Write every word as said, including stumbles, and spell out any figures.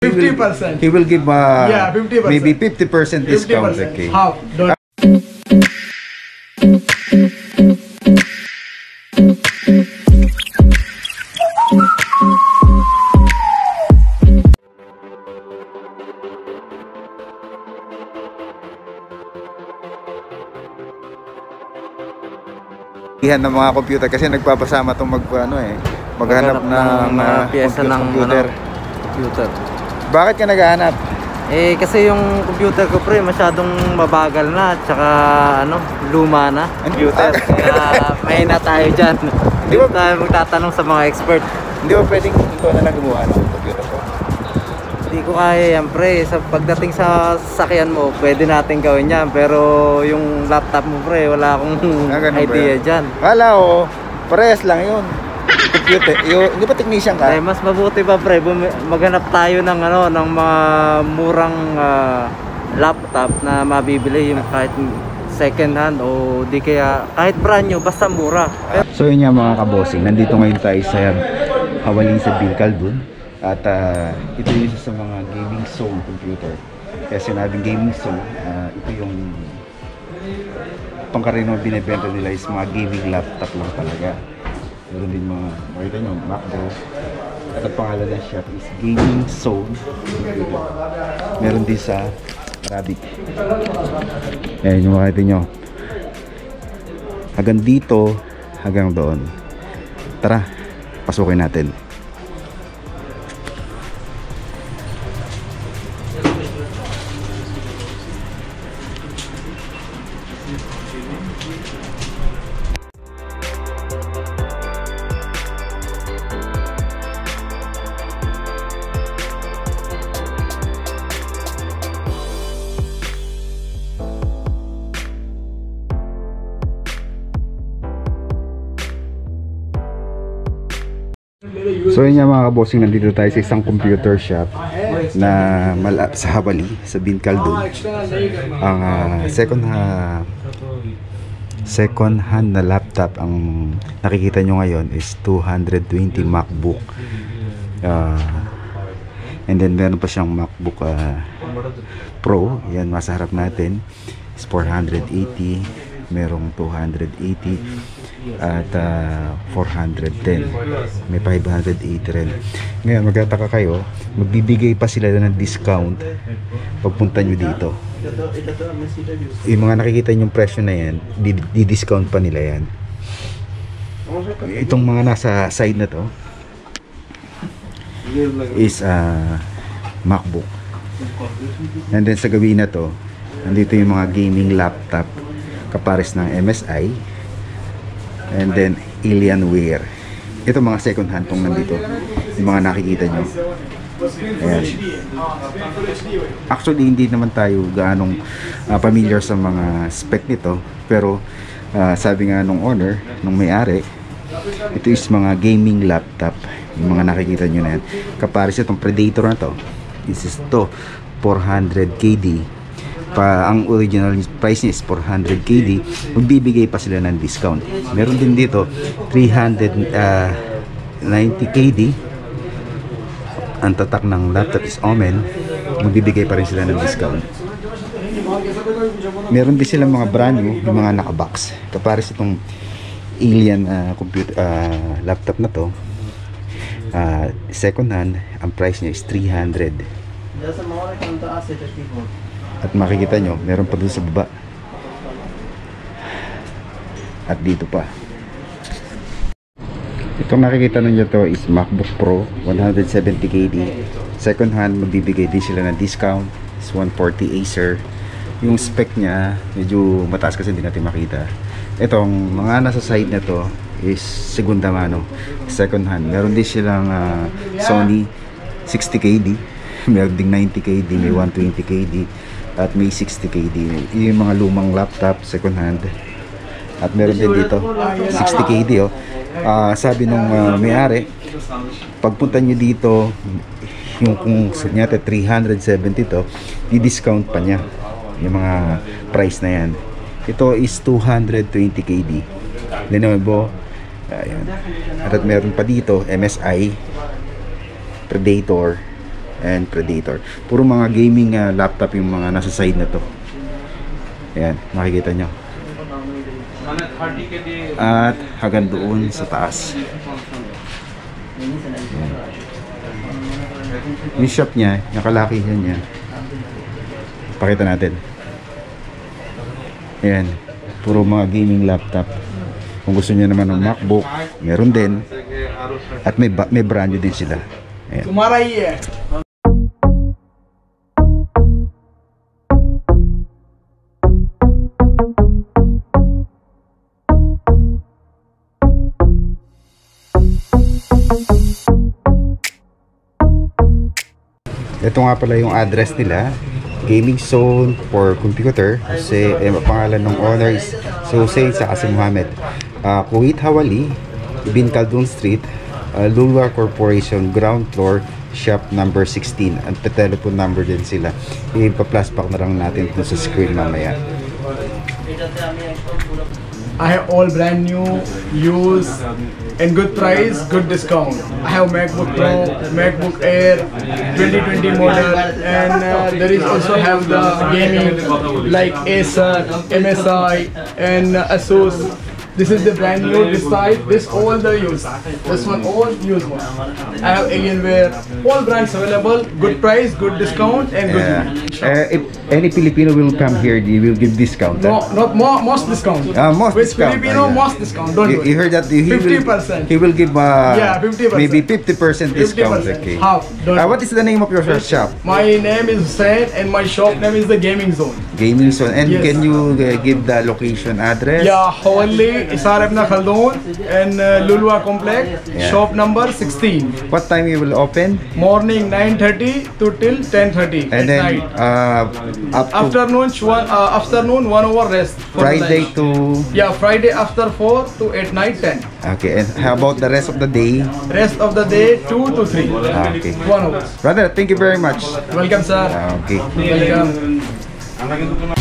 fifty percent. He will give uh, yeah, fifty percent. maybe fifty percent discount. fifty percent. Okay. Half. Don't Ihan ng mga computer kasi nagpapasama tong mag ano eh maghanap ng uh, piyesa ng computer. Ano, computer. Bakit ka naghahanap? Eh kasi yung computer ko pre masyadong mabagal na at saka ano luma na computer. Kaya may na tayo diyan. Hindi ba tayo magtatanong sa mga expert? Hindi ba pwedeng ikaw na lang gumawa ng computer ko? Hindi ko kaya yan pre. Sa pagdating sa sasakyan mo, pwede natin gawin yan. Pero yung laptop mo pre, wala akong ah, idea dyan. Wala o, parehas lang yun. Computer, yun, hindi ba technician ka? Eh, mas mabuti pa pre, maghanap tayo ng ano, ng mga murang uh, laptop na mabibili yung kahit second hand o di kaya kahit brand new, basta mura. So yun nga mga kabosing, nandito ngayon tayo sa Hawaling sa Bicol dun. At uh, ito yung isa sa mga gaming zone computer. Kaya sinabing gaming zone, uh, ito yung pangkaraniwang binibenta nila is mga gaming laptop lang talaga. Meron din mga, makita nyo, MacBook. At ang pangalan ng shop is Gaming Zone Computer. Meron din sa Arabic. Ayan yung makita nyo. Hanggang dito, hanggang doon. Tara, pasukin natin. So yun nga mga kabossing, nandito tayo sa isang computer shop na malap sa Habali, sa Bicol dun. Ang uh, second uh, second hand na laptop ang nakikita nyo ngayon is two hundred twenty MacBook. Uh, and then meron pa siyang MacBook uh, Pro, yan nasa harap natin, is four hundred eighty, merong two hundred eighty at uh, four hundred ten, may five hundred eighty rin. Ngayon magtataka kayo, magbibigay pa sila ng discount pagpunta nyo dito. Yung mga nakikita yung presyo na yan, di-discount pa nila yan. Itong mga nasa side na to is uh, MacBook, and then sa gabi na to nandito yung mga gaming laptop kapares ng M S I, and then Alienware. Ito mga second hand tong nandito, yung mga nakikita nyo. Ayan. Actually hindi naman tayo gaanong uh, familiar sa mga spec nito, pero uh, sabi nga nung owner, nung may-ari, ito is mga gaming laptop, yung mga nakikita nyo na yan. Kapares itong Predator na to, this is to four hundred K D. Pa, ang original price niya is four hundred K D, magbibigay pa sila ng discount. Meron din dito three hundred ninety K D, ang tatak ng laptop is Omen, magbibigay pa rin sila ng discount. Meron din silang mga brand new, yung mga nakabox. Kapares itong Alien uh, computer uh, laptop na to, uh, second hand, ang price niya is three hundred. At makikita nyo, meron pa dun sa baba. At dito pa. Itong nakikita nyo to is MacBook Pro, one hundred seventy K D. Second hand, magbibigay din sila ng discount. Is one forty Acer. Yung spec nya, medyo mataas kasi hindi natin makita. Itong mga nasa side na to is segunda mano, second hand. Meron din silang uh, Sony sixty K D. Meron ding ninety K D, may one twenty K D. At may sixty K D. Yung mga lumang laptop, second hand. At meron din dito sixty K D, oh. Uh, sabi nung uh, may-ari, pagpunta nyo dito, yung kung nyate three hundred seventy to, di-discount pa niya yung mga price na yan. Ito is two hundred twenty K D. Lenovo. Ayan. At meron pa dito M S I, Predator, and Predator. Puro mga gaming uh, laptop yung mga nasa side na to. Ayan, makikita nyo. At hanggang doon sa taas. Ayan. Yung shop niya, nakalaki yan niya. Pakita natin. Ayan, puro mga gaming laptop. Kung gusto niyo naman ng MacBook, meron din. At may, may brand new din sila. Ayan. Ito nga pala yung address nila. Gaming Zone for Computer. Kasi eh, pangalan ng owner is Hussein sa Kasi Muhammad. Uh, Kuwait Hawali, Bin Khaldun Street, uh, Lulwa Corporation, ground floor, shop number sixteen. At telephone number din sila. Ipa-plus pack na lang natin dun sa screen mamaya. I have all brand new, used, and good price, good discount. I have MacBook Pro, MacBook Air, twenty twenty model, and uh, there is also have the gaming like Acer, M S I, and uh, Asus. This is the brand new. This side, this all the used. This one all used one. I have Alienware. All brands available. Good price, good discount, and good. Yeah. Uh, if any Filipino will come here, you will give discount. No, not more, most discount. Uh, most With discount. Filipino, Uh, yeah. most discount. Don't You, worry. you heard that he fifty will, percent. he will give uh, Yeah, fifty percent. maybe fifty percent discount. fifty percent. Okay. Half. Don't Uh, worry. what is the name of your shop? My name is Hussein and my shop name is the Gaming Zone. Gaming Zone. And Yes. can you uh, give the location address? Yeah, Hawali, Isar ibn Khaldun and uh, Lulwa Complex, Yeah. shop number sixteen. What time you will open? Morning nine thirty to till ten thirty And at then night. uh, up to Afternoon, one, uh, afternoon one hour rest. for the Friday night. to... Yeah, Friday after four to at night ten. Okay, and how about the rest of the day? Rest of the day two to three. Ah, okay. One hour. Brother, thank you very much. Welcome, sir. Ah, okay. Welcome.